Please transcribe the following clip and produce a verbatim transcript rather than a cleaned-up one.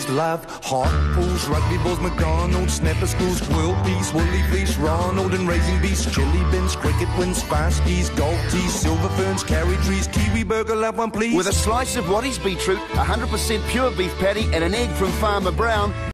Please love, hot pools, rugby balls, McDonald's, snapper schools, world peace, woolly fleece, Ronald and raising beasts, chili bins, cricket wins, fast skis, golf tees, silver ferns, carry trees, kiwi burger, love one please. With a slice of Wattie's beetroot, one hundred percent pure beef patty and an egg from Farmer Brown.